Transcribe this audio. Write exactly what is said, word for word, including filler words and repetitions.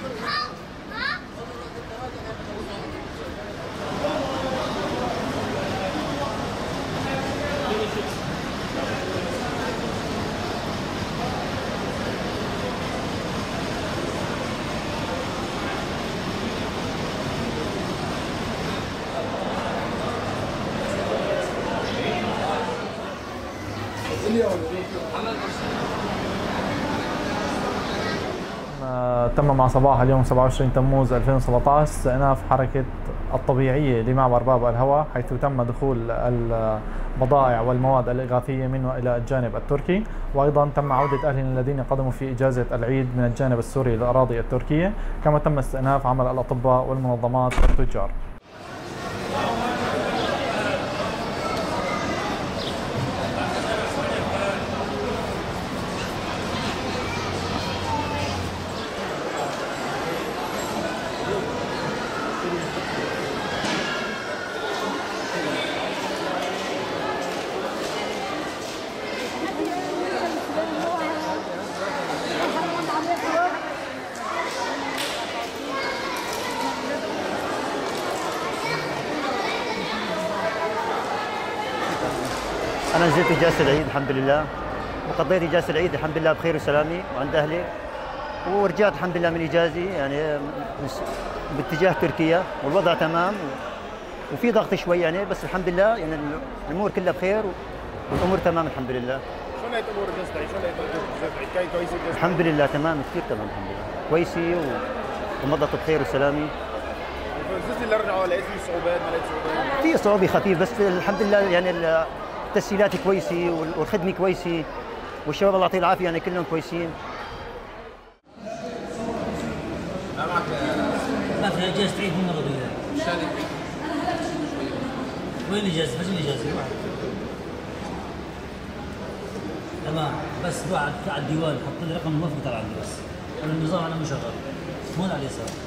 تم مع صباح اليوم سبعة وعشرين تموز ألفين وسبعة عشر استئناف حركة الطبيعية لمعبر باب الهوى، حيث تم دخول البضائع والمواد الإغاثية منه إلى الجانب التركي، وأيضا تم عودة أهلنا الذين قدموا في إجازة العيد من الجانب السوري للأراضي التركية، كما تم استئناف عمل الأطباء والمنظمات والتجار. أنا نزلت إجازة العيد الحمد لله، وقضيت إجازة العيد الحمد لله بخير وسلامي وعند أهلي، ورجعت الحمد لله من إجازي يعني باتجاه تركيا، والوضع تمام وفي ضغط شوي يعني، بس الحمد لله يعني الأمور كلها بخير والأمور تمام الحمد لله. شلون لقيت أمور إجازة العيد؟ شلون لقيت إجازة العيد؟ كانت كويسة إجازة العيد؟ الحمد لله تمام كثير تمام الحمد لله، كويسة ومضت بخير وسلامي. الجزء اللي رجعوا لقيت فيه صعوبات ما لقيت صعوبات؟ في صعوبة خفيف بس الحمد لله يعني التسهيلات كويسة والخدمة كويسة والشباب الله يعطيه العافية يعني كلهم كويسين. ما في اجازة عيد من رضي وين الاجازة؟ بس الاجازة تمام، بس روح على الديوان حط لي رقم الموافقة على عندي بس. النظام انا مشغل هون على اليسار.